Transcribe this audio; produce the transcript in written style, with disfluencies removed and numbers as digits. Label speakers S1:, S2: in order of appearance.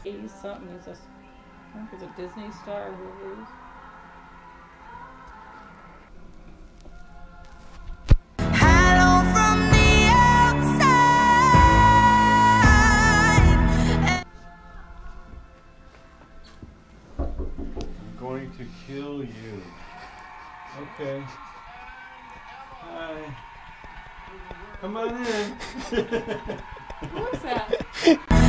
S1: He's something. He's a, I don't know if he's a Disney star or who it is.
S2: Going to kill you. Okay. Hi. Come on in.
S1: Who is that?